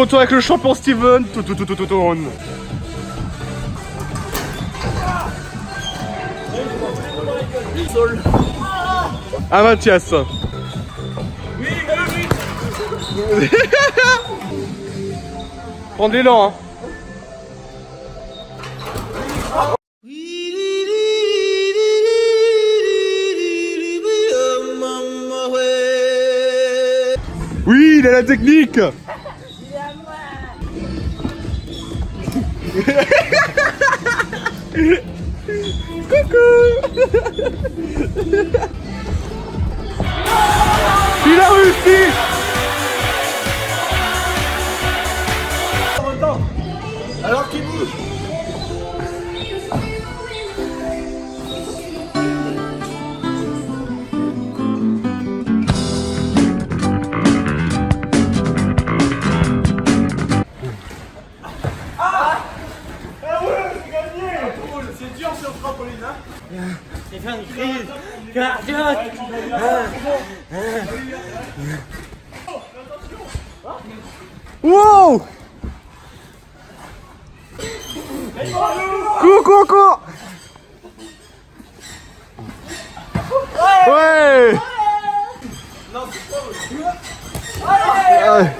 retour avec le champion Steven. Ah Mathias. Oui, prends de l'élan hein. Oui, il a la technique. Coucou. Il a réussi. Alors qu'il bouge. C'est dur sur le trampoline, hein. C'est faire une crise cardiaque. Wow. Coucou. Ouais. Non, c'est pas vrai. Ouais.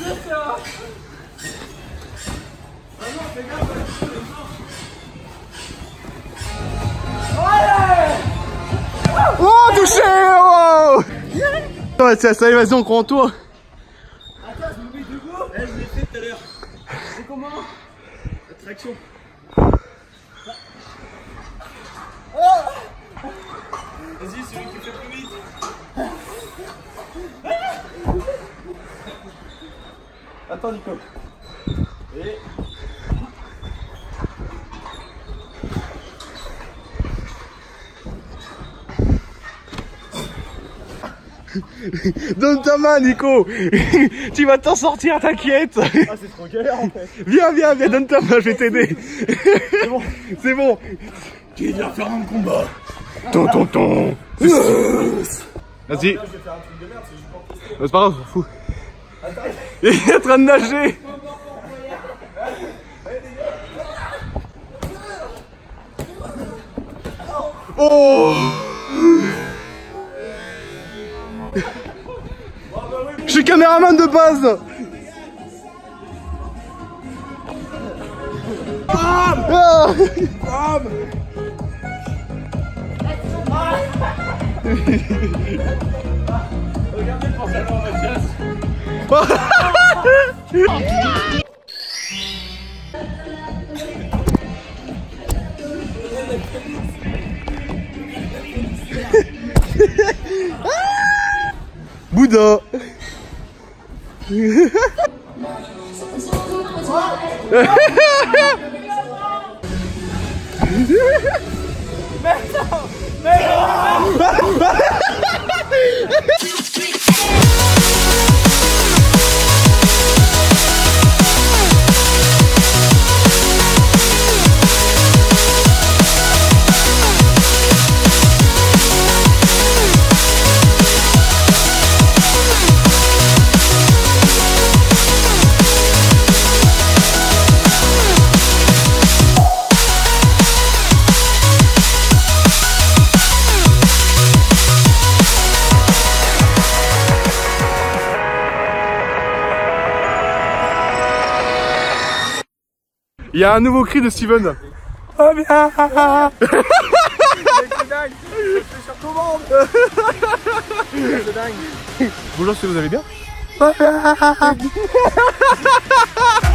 Oh, touché. Oh. Ouais, ça y est, vas-y, on croit en toi. Attends, je me mets debout. Je l'ai fait tout à l'heure. C'est comment? Attraction. Vas-y, celui qui fait plus vite. Attends, Nico. Et... Donne ta main, Nico. Tu vas t'en sortir, t'inquiète. Ah, c'est trop galère en fait. Viens, donne ta main, je vais t'aider. C'est bon. C'est bon. Qui vient faire un combat? Ton. Vas-y. Là, je vais faire un truc de merde, c'est juste pour tester. C'est pas grave, on s'en fout. Attends. Il est en train de nager. Oh. Je suis caméraman de base. Ah. Regardez le pantalon, Mathias. Bouddha. Il y a un nouveau cri de Steven. Oh bien. C'est dingue. C'est sur commande. C'est dingue. Bonjour, si vous allez bien.